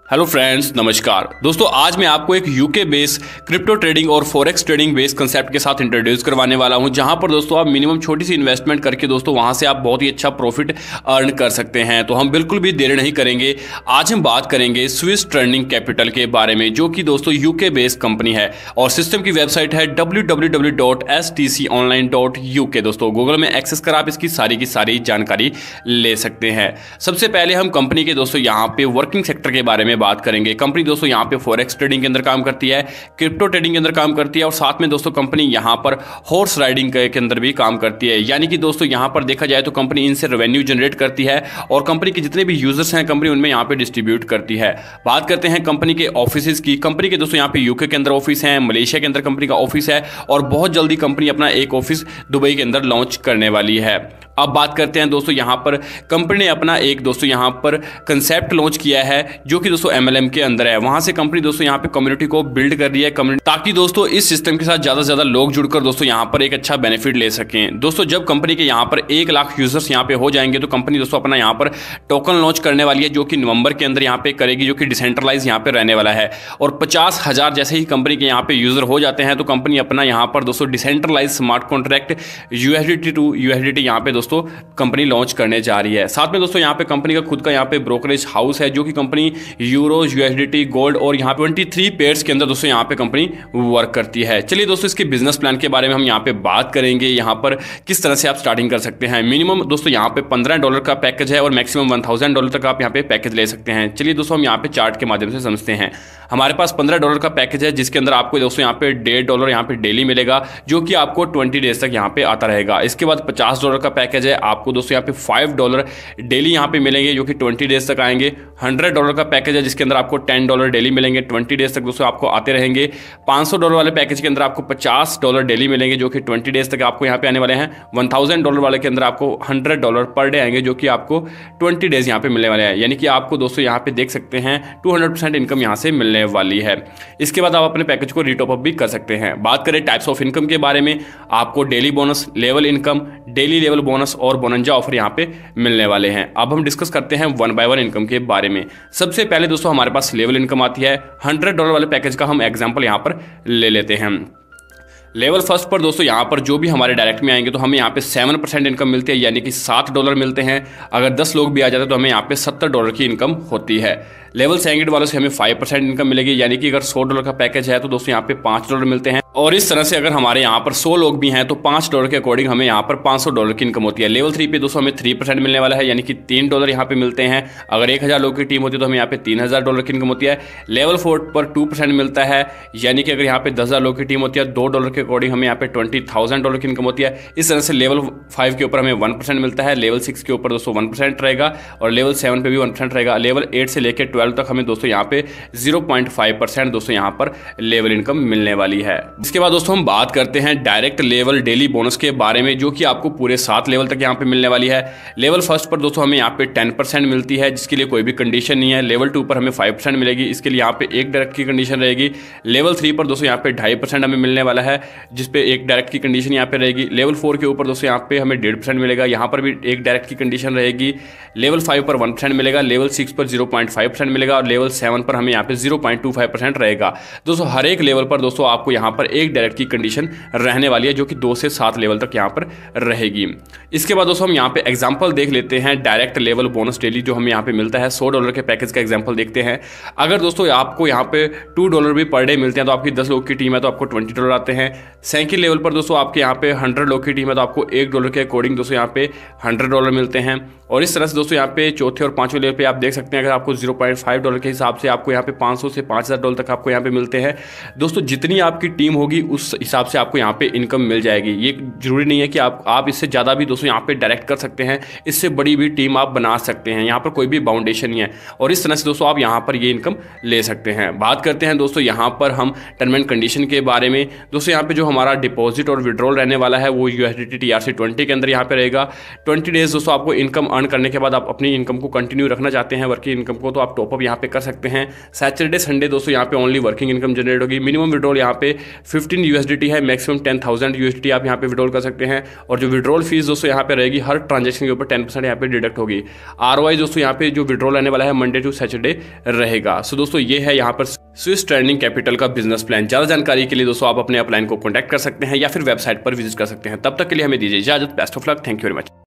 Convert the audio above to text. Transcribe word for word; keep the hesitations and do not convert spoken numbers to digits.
Hello friends, नमस्कार दोस्तों। आज मैं आपको एक यूके बेस्ड क्रिप्टो ट्रेडिंग और फॉरेक्स ट्रेडिंग बेस्ड कंसेप्ट के साथ इंट्रोड्यूस करवाने वाला हूं, जहां पर दोस्तों आप मिनिमम छोटी सी इन्वेस्टमेंट करके दोस्तों वहां से आप बहुत ही अच्छा प्रॉफिट अर्न कर सकते हैं। तो हम बिल्कुल भी देर नहीं करेंगे। आज हम बात करेंगे स्विस ट्रेंडिंग कैपिटल के बारे में, जो कि दोस्तों यूके बेस्ड कंपनी है और सिस्टम की वेबसाइट है W W W dot S T C online dot U K. दोस्तों गूगल में एक्सेस कर आप इसकी सारी की सारी जानकारी ले सकते हैं। सबसे पहले हम कंपनी के दोस्तों यहाँ पे वर्किंग सेक्टर के बारे में बात करेंगे। कंपनी दोस्तों यहाँ पे फॉरेक्स ट्रेडिंग के अंदर काम करती है, क्रिप्टो ट्रेडिंग के अंदर काम करती है और साथ में दोस्तों कंपनी यहाँ पर हॉर्स राइडिंग के अंदर भी काम करती है। यानी कि दोस्तों यहाँ पर देखा जाए तो कंपनी इनसे रेवेन्यू जनरेट करती है और कंपनी के जितने भी यूजर्स हैं कंपनी उनमें यहाँ पे डिस्ट्रीब्यूट करती है। बात करते हैं कंपनी के ऑफिस की। कंपनी के दोस्तों यहाँ पे यूके के अंदर ऑफिस है, मलेशिया के अंदर कंपनी का ऑफिस है और बहुत जल्दी कंपनी अपना एक ऑफिस दुबई के अंदर लॉन्च करने वाली है। अब बात करते हैं दोस्तों यहाँ पर कंपनी ने अपना एक दोस्तों यहाँ पर कंसेप्ट लॉन्च किया है, जो कि दोस्तों एमएलएम के अंदर है। वहां से कंपनी दोस्तों यहाँ पे कम्युनिटी को बिल्ड कर रही है कम्युनिटी, ताकि दोस्तों इस सिस्टम के साथ ज्यादा से ज्यादा लोग जुड़कर दोस्तों यहाँ पर एक अच्छा बेनिफिट ले सकें। दोस्तों जब कंपनी के यहाँ पर एक लाख यूजर्स यहाँ पे हो जाएंगे तो कंपनी दोस्तों अपना यहाँ पर टोकन लॉन्च करने वाली है, जो कि नवंबर के अंदर यहाँ पे करेगी, जो कि डिसेंट्रलाइज यहाँ पे रहने वाला है। और पचास हजार जैसे ही कंपनी के यहाँ पे यूजर हो जाते हैं तो कंपनी अपना यहाँ पर दोस्तों decentralise smart contract USDT to USDT यहाँ पे दोस्तों कंपनी लॉन्च करने जा रही है। साथ में दोस्तों यहाँ पे कंपनी का खुद का यहाँ पे ब्रोकरेज हाउस है, जो कि कंपनी यूरो, यूएसडीटी, गोल्ड और यहाँ पे तेईस पेयर्स के अंदर दोस्तों यहाँ पे कंपनी वर्क करती है। चलिए दोस्तों इसके बिजनेस प्लान के बारे में हम यहाँ पे बात करेंगे। यहाँ पर किस तरह से आप स्टार्टिंग कर सकते हैं। मिनिमम दोस्तों यहाँ पे पंद्रह डॉलर का पैकेज है और मैक्सिमम वन थाउजेंड डॉलर तक आप यहाँ पे पैकेज ले सकते हैं। चलिए दोस्तों हम यहाँ पे चार्ट के माध्यम से समझते हैं। हमारे पास पंद्रह डॉलर का पैकेज है, जिसके अंदर आपको दोस्तों यहाँ पे डेढ़ डॉलर यहाँ पे डेली मिलेगा, जो कि आपको ट्वेंटी डेज तक यहाँ पे आता रहेगा। इसके बाद पचास डॉलर का पैकेज है, आपको दोस्तों यहाँ पे फाइव डॉलर डेली यहाँ पे मिलेंगे, जो कि ट्वेंटी डेज तक आएंगे। हंड्रेड डॉलर का पैकेज है, जिसके अंदर आपको टेन डॉलर डेली मिलेंगे, ट्वेंटी डेज तक दोस्तों आपको आते रहेंगे। पाँच सौ डॉलर वाले पैकेज के अंदर आपको पचास डॉलर डेली मिलेंगे, जो कि ट्वेंटी डेज तक आपको यहाँ पे आने वाले हैं। वन थाउजेंड डॉलर वाले के अंदर आपको हंड्रेड डॉलर पर डे आएंगे, जो कि आपको ट्वेंटी डेज यहाँ पे मिलने वाले हैं। यानी कि आपको दोस्तों यहाँ पे देख सकते हैं टू हंड्रेड परसेंट इनकम यहाँ से मिलने वाली है। इसके बाद आप अपने पैकेज को रीटॉप अप भी कर सकते हैं। बात करें टाइप्स ऑफ इनकम के बारे में, आपको daily bonus, level income, daily level bonus और बोनंजा ऑफर यहाँ पे मिलने वाले हैं। अब हम डिस्कस करते हैं वन बाय वन इनकम के बारे में। सबसे पहले दोस्तों हमारे पास लेवल इनकम आती है। हंड्रेड डॉलर वाले पैकेज का हम एग्जांपल यहाँ पर ले लेते हैं। लेवल फर्स्ट पर दोस्तों यहाँ पर जो भी हमारे डायरेक्ट में आएंगे तो हमें यहाँ पे सेवन परसेंट इनकम मिलती है, यानी कि सात डॉलर मिलते हैं। अगर दस लोग भी आ जाते हैं तो हमें यहाँ पे सत्तर डॉलर की इनकम होती है। लेवल सेकंड वालों से हमें फाइव परसेंट इनकम मिलेगी, यानी कि अगर सौ डॉलर का पैकेज है तो दोस्तों यहाँ पे पाँच डॉलर मिलते हैं। और इस तरह से अगर हमारे यहाँ पर सौ लोग भी हैं तो पाँच डॉलर के अकॉर्डिंग हमें यहाँ पर पाँच सौ डॉलर की इनकम होती है। लेवल थ्री पे दोस्तों हमें थ्री परसेंट मिलने वाला है, यानी कि तीन डॉलर यहाँ पे मिलते हैं। अगर एक हज़ार लोग की टीम होती है तो हमें यहाँ पे तीन हज़ार डॉलर की इनकम होती है। लेवल फोर पर टू परसेंट मिलता है, यानी कि अगर यहाँ पे दस हज़ार लोग की टीम होती है दो डॉलर के अकॉर्डिंग हमें यहाँ पे ट्वेंटी थाउजेंड डॉलर की इनकम होती है। इस तरह से लेवल फाइव के ऊपर हमें वन परसेंट मिलता है, लेवल सिक्स के ऊपर दोस्तों वन परसेंट रहेगा और लेवल सेवन पे भी वन परसेंट रहेगा। लेवल एट से लेकर ट्वेल्व तक हमें दोस्तों यहाँ पे जीरो पॉइंट फाइव परसेंट दोस्तों यहाँ पर लेवल इनकम मिलने वाली है। इसके बाद दोस्तों हम बात करते हैं डायरेक्ट लेवल डेली बोनस के बारे में, जो कि आपको पूरे सात लेवल तक यहाँ पे मिलने वाली है। लेवल फर्स्ट पर दोस्तों हमें यहाँ पे टेन परसेंट मिलती है, जिसके लिए कोई भी कंडीशन नहीं है। लेवल टू पर हमें फाइव परसेंट मिलेगी, इसके लिए यहाँ पे एक डायरेक्ट की कंडीशन रहेगी। लेवल थ्री पर दोस्तों यहाँ पे ढाई परसेंट हमें मिलने वाला है, जिसपे एक डायरेक्ट की कंडीशन यहाँ पे रहेगी। लेवल फोर के ऊपर दोस्तों यहाँ पे हमें डेढ़ परसेंट मिलेगा, यहाँ पर भी एक डायरेक्ट की कंडीशन रहेगी। लेवल फाइव पर वन परसेंट मिलेगा, लेवल सिक्स पर जीरो पॉइंट फाइव परसेंट मिलेगा और लेवल सेवन पर हमें यहाँ पे zero point two five percent रहेगा। दोस्तों हर एक लेवल पर दोस्तों आपको यहाँ पर एक डायरेक्ट की कंडीशन रहने वाली है, जो कि दो से सात लेवल तक यहाँ पर रहेगी। इसके बाद दोस्तों हम यहाँ पे एग्जांपल देख लेते हैं डायरेक्ट लेवल बोनस डेली जो हमें यहाँ पे मिलता है। सौ डॉलर के पैकेज का एग्जांपल देखते हैं। अगर दोस्तों आपको यहाँ पे टू डॉलर भी पर डे मिलते हैं तो आपकी दस लोग की टीम है तो आपको ट्वेंटी डॉलर आते हैं। सेकंड लेवल पर दोस्तों आपके यहाँ पे हंड्रेड लोग की टीम है तो आपको एक डॉलर के अकॉर्डिंग दोस्तों यहाँ पे हंड्रेड डॉलर मिलते हैं। और इस तरह से दोस्तों यहाँ पे चौथे और पांचवें लेवल पे आप देख सकते हैं अगर आपको जीरो पॉइंट फाइव डॉलर के हिसाब से आपको यहाँ पे पाँच सौ से पाँच हज़ार डॉलर तक आपको यहाँ पे मिलते हैं। दोस्तों जितनी आपकी टीम होगी उस हिसाब से आपको यहाँ पे इनकम मिल जाएगी। ये जरूरी नहीं है कि आप आप इससे ज़्यादा भी दोस्तों यहाँ पे डायरेक्ट कर सकते हैं, इससे बड़ी भी टीम आप बना सकते हैं। यहाँ पर कोई भी बाउंडेशन नहीं है और इस तरह से दोस्तों आप यहाँ पर ये इनकम ले सकते हैं। बात करते हैं दोस्तों यहाँ पर हम टर्म एंड कंडीशन के बारे में। दोस्तों यहाँ पे जो हमारा डिपॉजिट और विड्रॉल रहने वाला है वो यूएसडीटी टीआरसी ट्वेंटी के अंदर यहाँ पे रहेगा। ट्वेंटी डेज दोस्तों आपको इनकम अर्न करने के बाद आप अपनी इनकम को कंटिन्यू रखना चाहते हैं, वर्किंग इनकम को, तो आप टॉपअप यहाँ पे कर सकते हैं। सैटरडे संडे दोस्तों यहाँ पे ओनली वर्किंग इनकम जनरेट होगी। मिनिमम विड्रॉल यहाँ पे फिफ्टीन यूएसडीटी है, मैक्सिमम टेन थाउजेंड यूएसडीटी आप यहाँ पे विड्रॉल कर सकते हैं। और जो विड्रॉल फीस दोस्तों यहाँ पे रहेगी, हर ट्रांजेक्शन के ऊपर टेन परसेंट यहाँ पे डिडक्ट होगी। आरओआई दोस्तों यहाँ पे जो विड्रॉल रहने वाला है मंडे टू सैटरडे रहेगा। सो दोस्तों ये है यहाँ पर स्विस ट्रेंडिंग कैपिटल का बिजनेस प्लान। ज्यादा जानकारी के लिए दोस्तों आप अपने अपलाइन को कॉन्टैक्ट कर सकते हैं या फिर वेबसाइट पर विजिट कर सकते हैं। तब तक के लिए हमें दीजिए इजाजत। Best of luck, thank you very much.